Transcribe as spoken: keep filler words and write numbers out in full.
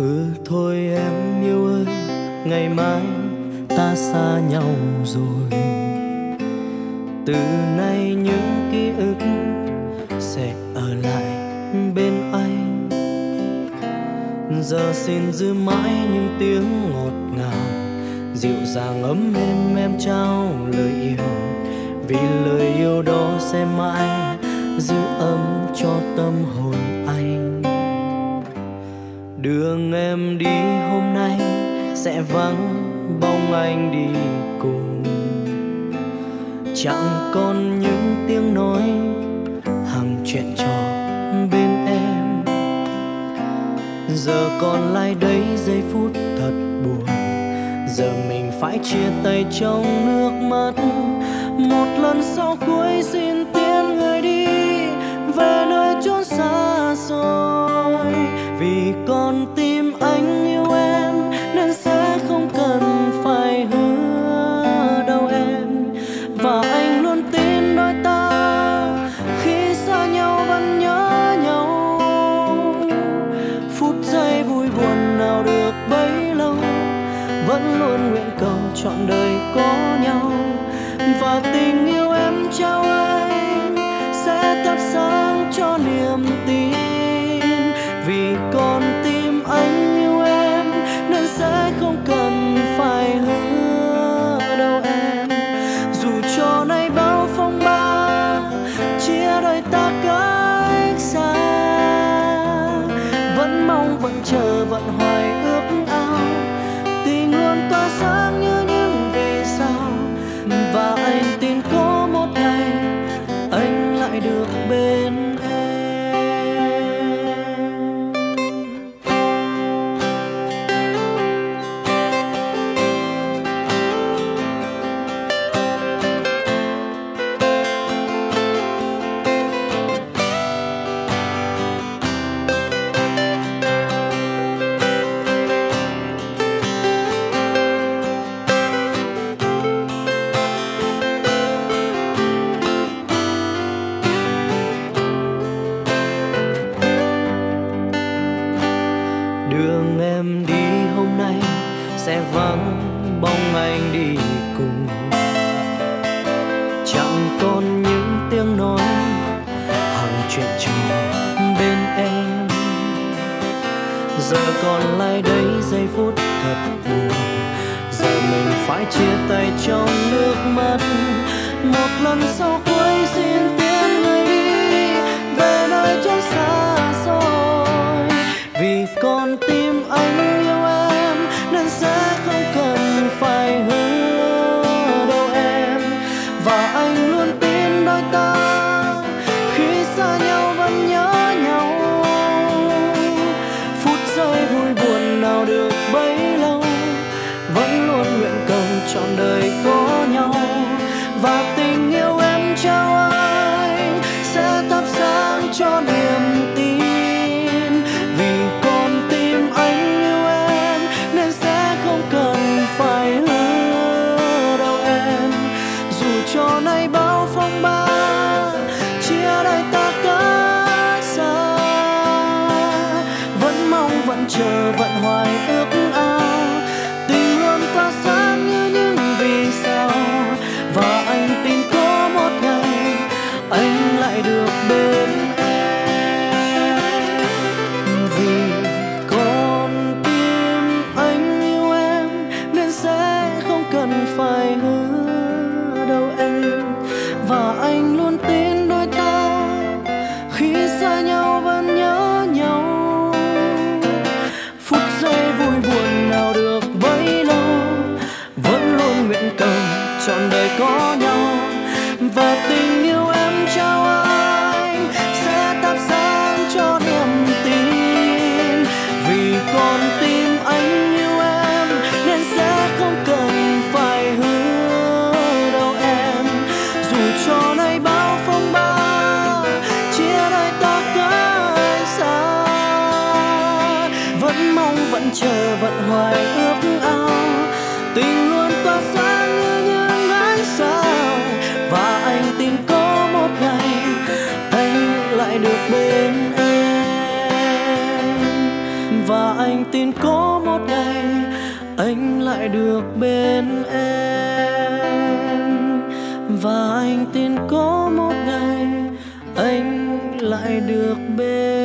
Ừ thôi em yêu ơi, ngày mai ta xa nhau rồi. Từ nay những ký ức sẽ ở lại bên anh. Giờ xin giữ mãi những tiếng ngọt ngào, dịu dàng ấm êm em trao lời yêu. Vì lời yêu đó sẽ mãi giữ ấm cho tâm hồn anh. Đường em đi hôm nay sẽ vắng bóng anh đi cùng. Chẳng còn những tiếng nói hàng chuyện trò bên em. Giờ còn lại đây giây phút thật buồn. Giờ mình phải chia tay trong nước mắt. Một lần sau cuối xin tiễn người đi về nơi chốn xa xôi. Vì con tim anh yêu em nên sẽ không cần phải hứa đâu em. Và anh luôn tin đôi ta khi xa nhau vẫn nhớ nhau. Phút giây vui buồn nào được bấy lâu, vẫn luôn nguyện cầu trọn đời có nhau. Và tình yêu em trao anh sẽ thắp sáng cho niềm tin. Vì con tim anh yêu em nên sẽ không cần phải hứa đâu em. Dù cho nay bao phong ba chia đôi ta cách xa, vẫn mong vẫn chờ vẫn hoài ước ao. Tình luôn tỏa sáng như những vì sao. Và anh tin có một ngày anh lại được bên em. Đường em đi hôm nay sẽ vắng bóng anh đi cùng. Chẳng còn những tiếng nói hàng chuyện trò bên em. Giờ còn lại đây giây phút thật buồn. Giờ mình phải chia tay trong nước mắt. Một lần sau cuối xin tiễn người đi về nơi chốn xa xôi. Vì con tim anh yêu em nên sẽ không cần phải hứa đâu em. Và anh luôn tin đôi ta khi xa nhau vẫn nhớ nhau. Phút giây vui buồn nào được bấy lâu, vẫn luôn nguyện cầu trọn đời có nhau. Và tình yêu em trao anh sẽ thắp sáng cho niềm tin. Vì con tim anh yêu em nên sẽ không cần phải hứa đâu em. Dù cho nay bao phong ba chia đôi ta cách xa, vẫn mong vẫn chờ vẫn hoài ước ao. Tình luôn tỏa sáng như những vì sao. Và anh tin có một ngày anh lại được bên em. Vì con tim anh yêu em nên sẽ không cần phải hứa đâu em. Và anh luôn tin đôi ta khi xa nhau vẫn nhớ nhau. Phút giây vui buồn nào được bấy lâu, vẫn luôn nguyện cầu trọn đời có nhau. Và tình yêu em trao anh sẽ thắp sáng cho niềm tin. Vì con tim anh yêu em nên sẽ không cần phải hứa đâu em. Dù cho nay bao phong ba chia đôi ta cách xa, vẫn mong vẫn chờ vẫn hoài ước ao. Tình luôn tỏa sáng như những ánh sao. Và anh tin có một ngày anh lại được bên em. Và anh tin có một ngày anh lại được bên em. Và anh tin có một ngày anh lại được bên